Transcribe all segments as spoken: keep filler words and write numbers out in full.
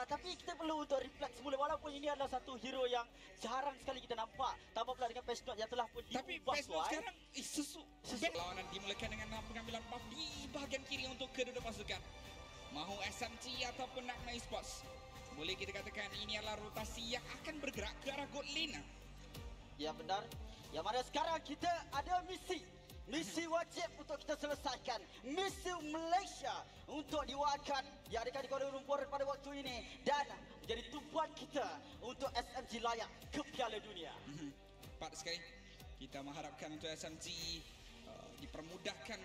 tapi kita perlu untuk reflect semula walaupun ini adalah satu hero yang jarang sekali kita nampak. Tambah pula dengan patch note yang telah pun Tapi diubah. patch note sekarang eh, sesu, sesu. Lawanan dimulakan dengan pengambilan buff di bahagian kiri untuk kedua pasukan. Mahu S M G ataupun Nightmare Esports. Boleh kita katakan ini adalah rotasi yang akan bergerak ke arah god lane. Ya benar. Yang mana sekarang kita ada misi. Misi wajib untuk kita selesaikan. Misi Malaysia untuk diwakilkan diadakan di Kuala Lumpur pada waktu ini dan menjadi tumpuan kita untuk S M G layak ke Piala Dunia. Tepat sekali. Kita mengharapkan untuk S M G uh, dipermudahkan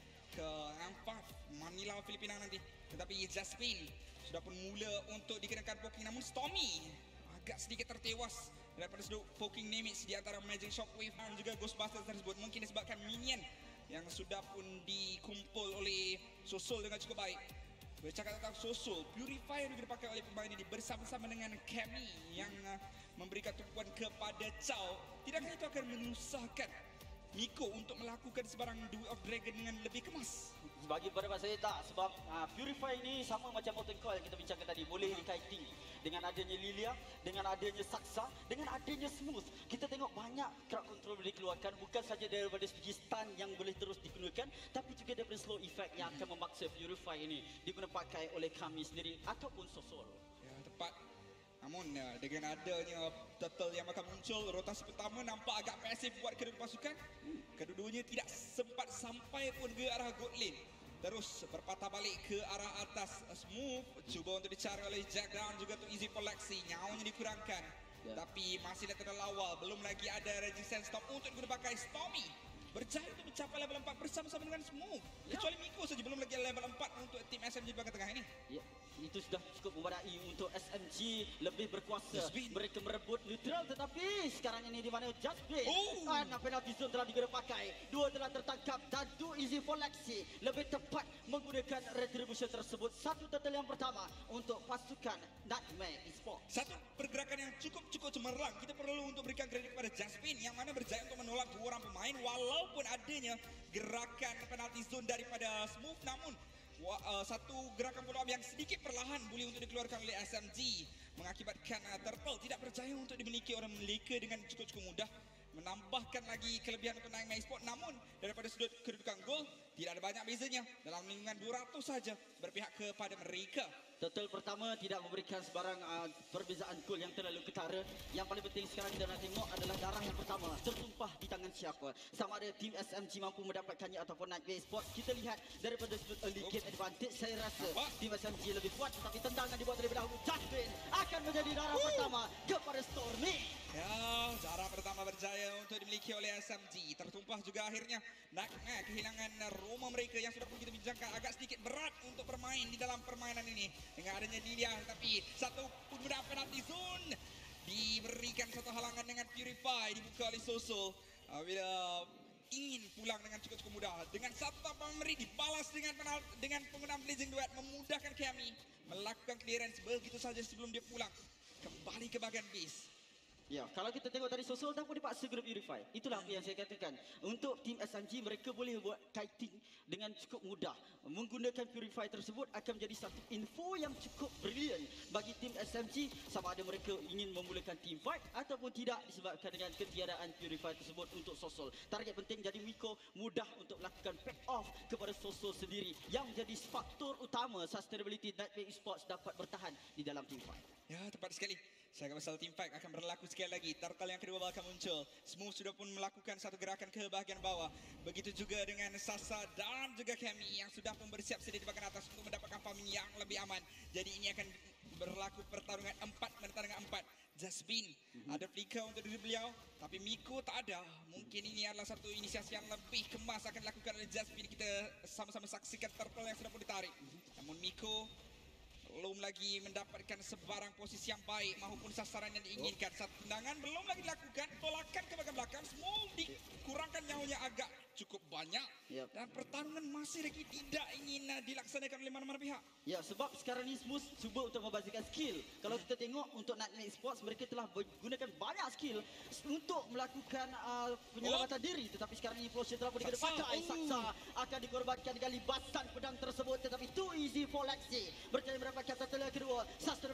ke Ampaf Manila Filipina nanti. Tetapi Jasmine sudah pun mula untuk dikenakan poking, namun Stormy agak sedikit tertewas daripada sudut poking damage di antara Magic Shockwave dan juga Ghostbusters tersebut. Mungkin disebabkan minion yang sudah pun dikumpul oleh Sosul dengan cukup baik. Bercakap tentang Sosul, Purifier juga dipakai oleh pemain ini bersama-sama dengan Cammy yang uh, memberikan tumpuan kepada Chow. Tidakkah itu akan menyusahkan Miko untuk melakukan sebarang Duel of Dragon dengan lebih kemas? Bagi pendapat saya tak, sebab uh, Purify ini sama macam Molten Coil yang kita bincangkan tadi, boleh dikaiting dengan adanya Lilia, dengan adanya Saksa, dengan adanya Smooth. Kita tengok banyak crowd control boleh dikeluarkan, bukan saja daripada segi stun yang boleh terus digunakan, tapi juga daripada slow effect yang akan memaksa Purify ini digunakan pakai oleh kami sendiri ataupun Sosul. Ya, tepat. Namun ya, dengan adanya turtle yang akan muncul, rotasi pertama nampak agak pasif buat kedua pasukan. Kedua-duanya tidak sempat sampai pun ke arah god lane. Terus berpatah balik ke arah atas. Smooth cuba untuk dicari oleh Jack Down juga untuk easy koleksi. Nyawanya dikurangkan. Ya. Tapi masih lihat terlalu awal. Belum lagi ada resistance stop untuk digunakan pakai Stormy. Berjaya untuk mencapai level empat bersama-sama dengan Smooth. Ya. Kecuali Miko saja belum lagi level empat untuk tim S M G di bahagian tengah ini. Ya, itu sudah cukup memadai untuk S M G lebih berkuasa. Jasmine. Mereka merebut neutral, tetapi sekarang ini di mana Jasmine. Oh. Ah, penalty zone telah digunakan pakai. Dua telah tertangkap dan dua easy for Lexi. Lebih tepat menggunakan retribution tersebut. Satu turtle yang pertama untuk pasukan Nightmare Esports. Satu pergerakan yang cukup-cukup cemerlang. Kita perlu untuk berikan kredit kepada Jasmine yang mana berjaya untuk menolak dua orang pemain walau walaupun adanya gerakan penalti zone daripada Smooth, namun uh, satu gerakan follow up yang sedikit perlahan boleh untuk dikeluarkan oleh S M G mengakibatkan uh, Turtle tidak percaya untuk dimiliki orang Malaysia dengan cukup-cukup mudah. Menambahkan lagi kelebihan untuk Nightmare Esports, namun daripada sudut kedudukan gol tidak ada banyak bezanya, dalam lingkungan dua ratus saja berpihak kepada mereka. Turtle pertama tidak memberikan sebarang uh, perbezaan gol yang terlalu ketara. Yang paling penting sekarang kita nak tengok adalah darah yang pertama tertumpah di tangan siapa. Sama ada tim S M G mampu mendapatkannya ataupun Nightmare Esports. Kita lihat daripada sudut early game advantage, saya rasa apa? Tim S M G lebih kuat, tetapi tendangan dibuat terlebih dahulu. Jasmine akan menjadi darah Woo! pertama kepada Stormy. Ya, darah pertama berjaya untuk dimiliki oleh S M G. Tertumpah juga akhirnya Nightmare kehilangan Roma mereka yang sudah pun kita bincangkan agak sedikit berat untuk bermain di dalam permainan ini. Dengan adanya Lilia, tapi satu penggunaan penalti zone diberikan satu halangan dengan Purify dibuka oleh Soso. Uh, bila ingin pulang dengan cukup-cukup mudah. Dengan satu tanpa memberi dibalas dengan penal dengan penggunaan Blazing Duet memudahkan Cammy melakukan clearance begitu saja sebelum dia pulang kembali ke bahagian base. Ya, kalau kita tengok tadi Sosul dah pun dipaksa group Purify. Itulah apa yang saya katakan. Untuk tim S M G mereka boleh buat kiting dengan cukup mudah. Menggunakan Purify tersebut akan menjadi satu info yang cukup brilian bagi tim S M G sama ada mereka ingin memulakan team fight ataupun tidak disebabkan dengan ketiadaan Purify tersebut untuk Sosul. Target penting jadi Miko mudah untuk melakukan back off kepada Sosul sendiri yang menjadi faktor utama sustainability Nightmare Esports dapat bertahan di dalam team fight. Ya, tepat sekali. Saya masalah team fight akan berlaku sekali lagi. Turtle yang kedua bakal muncul. Smooth sudah pun melakukan satu gerakan ke bahagian bawah. Begitu juga dengan Sasa dan juga Cammy yang sudah pun bersiap sedia di bahagian atas untuk mendapatkan farming yang lebih aman. Jadi ini akan berlaku pertarungan empat pertarungan empat. Jasmine mm-hmm. ada flicker untuk diri beliau, tapi Miko tak ada. Mungkin ini adalah satu inisiasi yang lebih kemas akan dilakukan oleh Jasmine. Kita sama-sama saksikan Turtle yang sudah pun ditarik. Mm-hmm. Namun Miko belum lagi mendapatkan sebarang posisi yang baik maupun sasaran yang diinginkan. Satu tendangan belum lagi dilakukan, tolakan ke bahagian belakang, semua dikurangkan nyawanya agak cukup banyak. Yep. Dan pertarungan masih lagi tidak ingin dilaksanakan oleh mana-mana pihak. Ya, sebab sekarang ni Smooth cuba untuk membazirkan skill. Kalau kita tengok untuk Nightmare Esports, mereka telah menggunakan banyak skill untuk melakukan uh, penyelamatan oh. diri. Tetapi sekarang ni Implosion telah pun digunakan pakai. Oh. Saksa akan dikorbankan dengan libasan pedang tersebut. Tetapi too easy for Lexi. Berjaya mendapatkan turtle yang kedua. Sustainability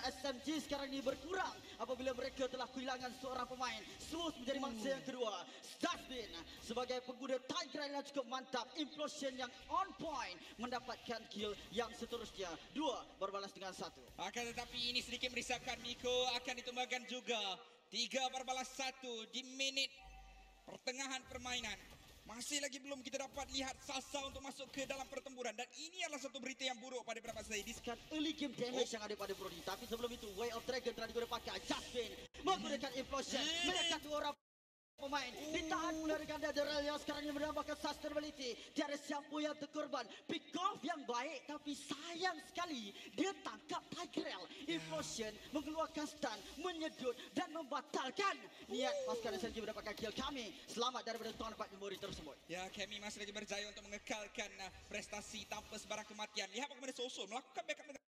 S M G sekarang ini berkurang apabila mereka telah kehilangan seorang pemain. Smooth menjadi mangsa yang kedua. Dustbin sebagai pengguna Tiger yang cukup mantap. Implosion yang on point mendapatkan kill yang seterusnya. Dua berbalas dengan satu. Akan tetapi ini sedikit merisaukan. Miko akan ditumbangkan juga. Tiga berbalas satu di minit pertengahan permainan. Masih lagi belum kita dapat lihat Sasa untuk masuk ke dalam pertempuran. Dan ini adalah satu berita yang buruk pada beberapa saat ini. Kan early game damage oh. yang ada pada Brody. Tapi sebelum itu, Way of Dragon telah digunakan pakai Justin. Menggunakan Implosion. Menekan dua orang pemain. Ditahan pula dengan Netherrealm yang sekarang ini menambahkan sustainability. Tiada siapa yang terkorban. Pick off yang baik. Tapi sayang sekali, dia tangkap Tigrel. Implosion mengeluarkan stun, menyedut dan membatalkan niat pasukan S M G mendapatkan kill. Kami selamat daripada tuan empat memori tersebut. Ya, kami masih lagi berjaya untuk mengekalkan uh, prestasi tanpa sebarang kematian. Lihat bagaimana Sosul melakukan backup dengan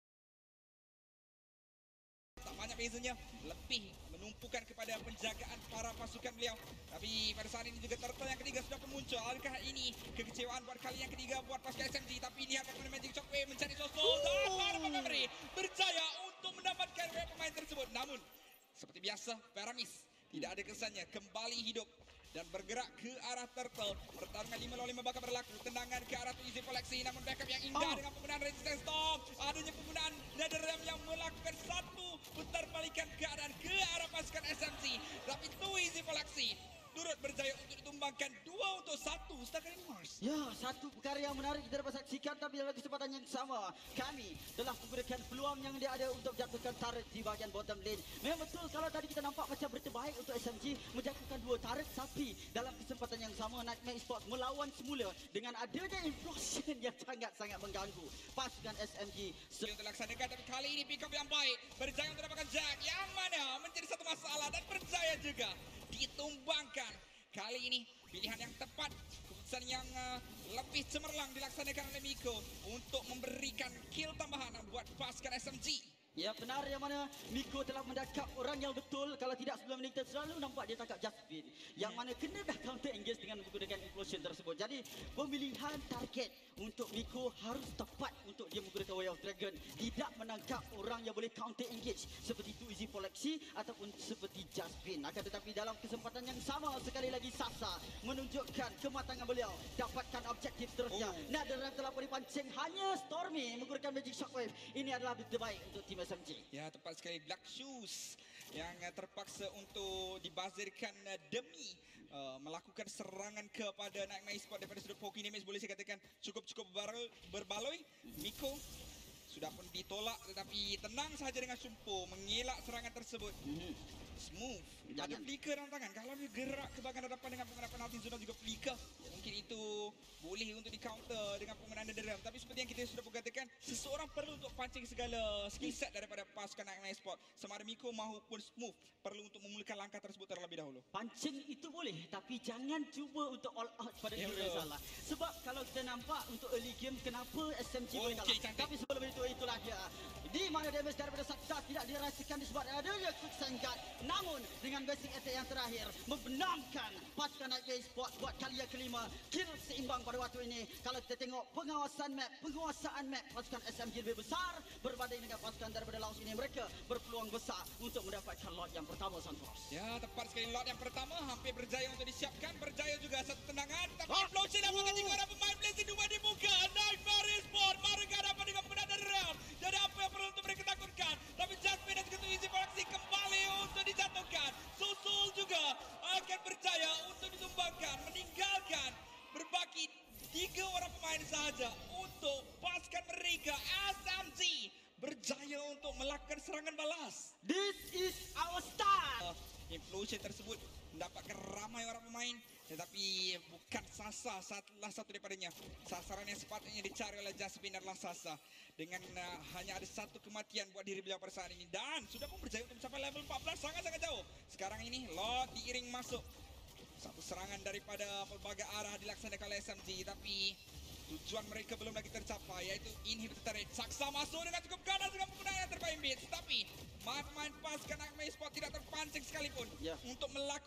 tak banyak bezanya, lebih menumpukan kepada penjagaan para pasukan beliau. Tapi pada saat ini juga turtle yang ketiga sudah pun muncul. Adakah ini kekecewaan buat kali yang ketiga buat pasukan S M G? Tapi lihat bagaimana Magic Shockwave mencari Sosul dan para pemain berjaya untuk mendapatkan pemain tersebut. Namun seperti biasa, Paramis tidak ada kesannya kembali hidup dan bergerak ke arah turtle. Pertarungan lima lawan lima bakal berlaku. Tendangan ke arah Easy Koleksi, namun backup yang indah oh. dengan penggunaan Resistance Storm. Adanya penggunaan Netherrealm yang melakukan satu putar balikan keadaan ke arah pasukan S M G. Tapi Easy Koleksi turut berjaya untuk ditumbangkan dua untuk satu. Setakat ini Mars. Ya, satu perkara yang menarik kita dapat saksikan. Tapi dalam kesempatan yang sama, kami telah menggunakan peluang yang dia ada untuk jatuhkan turret di bahagian bottom lane. Memang betul kalau tadi kita nampak macam berita baik untuk S M G menjatuhkan dua turret. Tapi dalam kesempatan yang sama, Nightmare Esports melawan semula dengan adanya implosion yang sangat-sangat mengganggu pasukan S M G. Untuk laksanakan, tapi kali ini pick up yang baik. Berjaya untuk dapatkan Jack yang mana menjadi satu masalah dan berjaya juga ditumbangkan. Kali ini pilihan yang tepat, keputusan yang uh, lebih cemerlang dilaksanakan oleh Miko untuk memberikan kill tambahan buat pasukan S M G. Ya, benar yang mana Miko telah mendakap orang yang betul. Kalau tidak sebelum ini kita selalu nampak dia tangkap Justin yang mana kena dah counter engage dengan menggunakan implosion tersebut. Jadi pemilihan target untuk Miko harus tepat untuk dia menggunakan Way of Dragon. Tidak menangkap orang yang boleh counter engage seperti itu Easy Koleksi ataupun seperti Justin. Akan tetapi dalam kesempatan yang sama, sekali lagi Sasa menunjukkan kematangan beliau. Dapatkan objektif terusnya. Oh. Netherrealm telah dipancing, hanya Stormy menggunakan Magic Shockwave. Ini adalah berita baik untuk tim S M G. Ya, tepat sekali. Black Shoes yang uh, terpaksa untuk dibazirkan uh, demi uh, melakukan serangan kepada Nightmare Esports daripada sudut poking damage, boleh saya katakan cukup-cukup berbaloi. Miko sudah pun ditolak, tetapi tenang sahaja dengan Sumpo mengelak serangan tersebut. Mm-hmm. Smooth. Jangan. Ada flicker dalam tangan. Kalau dia gerak ke bahagian hadapan dengan penggunaan penalti zona juga flicker, mungkin itu boleh untuk di counter dengan penggunaan Netherrealm. Tapi seperti yang kita sudah katakan, seseorang perlu untuk pancing segala skill set daripada pasukan Nightmare Esports. Sama ada Miko maupun Smooth perlu untuk memulakan langkah tersebut terlebih dahulu. Pancing itu boleh, tapi jangan cuba untuk all out pada yeah, hero yang salah. Sebab kalau kita nampak untuk early game, kenapa S M G oh, boleh kalah. Okay, tapi sebelum itu, itulah dia. Di mana damage daripada Saksa tidak dirasakan disebabkan adanya quicksand guard. Namun dengan basic attack yang terakhir membenamkan pasukan Nightmare Esports buat kali yang kelima. Kill seimbang pada waktu ini. Kalau kita tengok pengawasan map, penguasaan map pasukan S M G lebih besar berbanding dengan pasukan daripada Laos ini. Mereka berpeluang besar untuk mendapatkan lot yang pertama, Santos. Ya, tepat sekali. Lot yang pertama hampir berjaya untuk disiapkan. Berjaya juga satu tendangan. Tapi oh. Implosion dapatkan tiga orang pemain Blazing dua dibuka. Nightmare Esports mereka dapat dengan penggunaan Netherrealm. Jadi apa yang perlu untuk mereka takutkan? Tapi Jasmine dan juga Easy Koleksi kembali untuk dijatuhkan. Susul juga akan berjaya untuk ditumbangkan, meninggalkan berbaki tiga orang pemain sahaja untuk pasukan mereka. S M G berjaya untuk melakukan serangan balas. This is our start. Uh, Implosion tersebut mendapatkan ramai orang pemain, tetapi bukan Sasa salah satu daripadanya. Sasaran yang sepatutnya dicari oleh Jasmine adalah Sasa. Dengan uh, hanya ada satu kematian buat diri beliau pada saat ini. Dan sudah pun berjaya untuk mencapai level empat belas, sangat-sangat jauh. Sekarang ini Lot diiring masuk. Satu serangan daripada pelbagai arah dilaksanakan oleh S M G. Tapi tujuan mereka belum lagi tercapai, yaitu inhibitor turret. Saksa masuk dengan cukup ganas dengan penggunaan yang terbaik. Tapi pemain pasukan Nightmare Esports tidak terpancing sekalipun yeah. untuk melakukan sebarang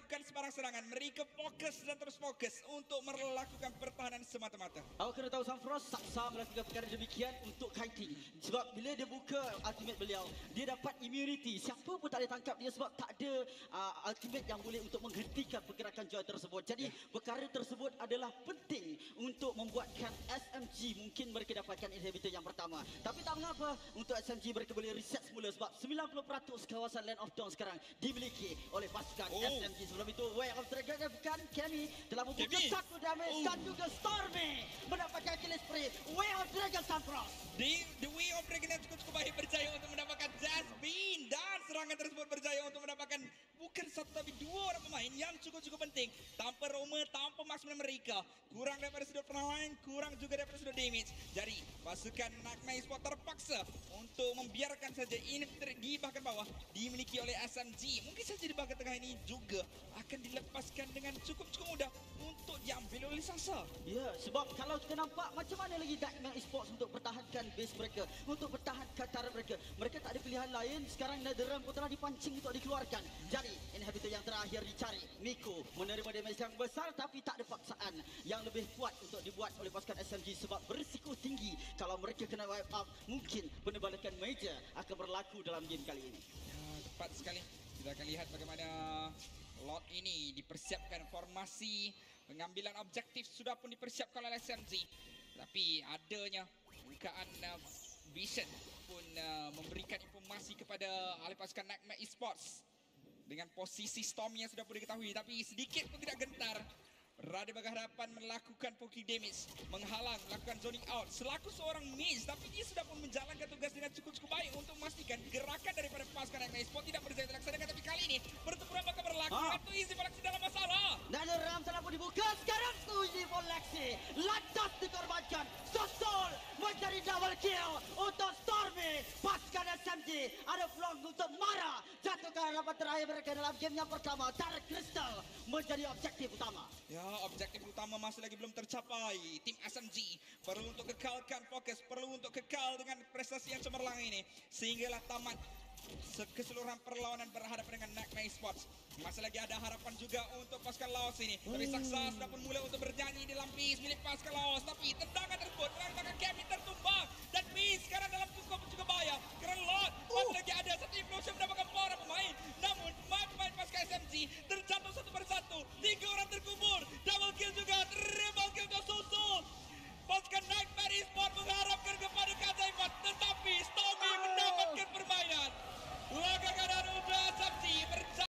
barang serangan. Mereka fokus dan terus fokus untuk melakukan pertahanan semata-mata. Awak kena tahu Samfros saksa melakukan perkara demikian untuk kiting. Sebab bila dia buka ultimate beliau, dia dapat immunity. Siapa pun tak boleh tangkap dia sebab tak ada uh, ultimate yang boleh untuk menghentikan pergerakan Joy tersebut. Jadi perkara tersebut adalah penting untuk membuatkan S M G mungkin mereka dapatkan inhibitor yang pertama. Tapi tak mengapa, untuk S M G mereka boleh reset semula sebab sembilan puluh peratus kawasan Land of Dawn sekarang dimiliki oleh pasukan Oh. S M G. Sebelum itu, Way of Dragon bukan Kemi telah membuka Kemi. satu damage Oh. dan juga Stormy mendapatkan kill spree. Way of Dragon Samfros. Di The Way of Dragon yang cukup-cukup baik berjaya untuk mendapatkan Jasmine dan serangan tersebut berjaya untuk mendapatkan bukan satu tapi dua orang pemain yang cukup-cukup penting. Tanpa Roma, tanpa marksman mereka, kurang daripada sudut perlawanan, kurang juga daripada sudut damage. Jadi pasukan Nightmare Esports terpaksa untuk membiarkan saja infantry di bahagian bawah dimiliki oleh S M G. Mungkin saja di bahagian tengah ini juga akan dilepaskan dengan cukup-cukup mudah untuk diambil oleh Sasa. Ya, sebab kalau kita nampak macam mana lagi Nightmare Esports untuk pertahankan base mereka, untuk pertahankan turret mereka. Mereka tak ada pilihan lain. Sekarang Netherrealm pun telah dipancing untuk dikeluarkan. Jadi, inhibitor yang terakhir dicari. Miko menerima damage yang besar tapi tak ada paksaan yang lebih kuat untuk dibuat oleh pasukan S M G sebab berisiko tinggi kalau mereka kena wipe up. Mungkin penerbalikan major akan berlaku dalam game kali ini. Ya, tepat sekali. Kita akan lihat bagaimana lot ini dipersiapkan, formasi pengambilan objektif sudah pun dipersiapkan oleh S M G. Tapi adanya bukaan uh, vision pun uh, memberikan informasi kepada ahli pasukan Nightmare Esports dengan posisi Storm yang sudah pun diketahui, tapi sedikit pun tidak gentar. Berada bagi hadapan melakukan poking damage, menghalang, melakukan zoning out selaku seorang mage, tapi dia sudah pun menjalankan tugas dengan cukup-cukup baik untuk memastikan gerakan daripada pasukan Nightmare Esports tidak berjaya dilaksanakan. Tapi kali ini pertempuran bakal berlaku. Ah. Ratu Easy Galaxy dalam masalah. Netherrealm telah pun dibuka. Sekarang Suzy Galaxy lantas dikorbankan. Sosol menjadi double kill untuk Stormy. Pasukan S M G ada peluang untuk marah. Jatuhkan harapan terakhir mereka dalam game yang pertama. Dark Crystal menjadi objektif utama. Ya, objektif utama masih lagi belum tercapai. Tim S M G perlu untuk kekalkan fokus, perlu untuk kekal dengan prestasi yang cemerlang ini sehinggalah tamat keseluruhan perlawanan berhadapan dengan Nightmare Esports. Masih lagi ada harapan juga untuk pasukan Laos ini. Tapi Saksa sudah pun mulai untuk bernyanyi di lampis milik pasukan Laos. Tapi tendangan tersebut melakukan Kemi tertutup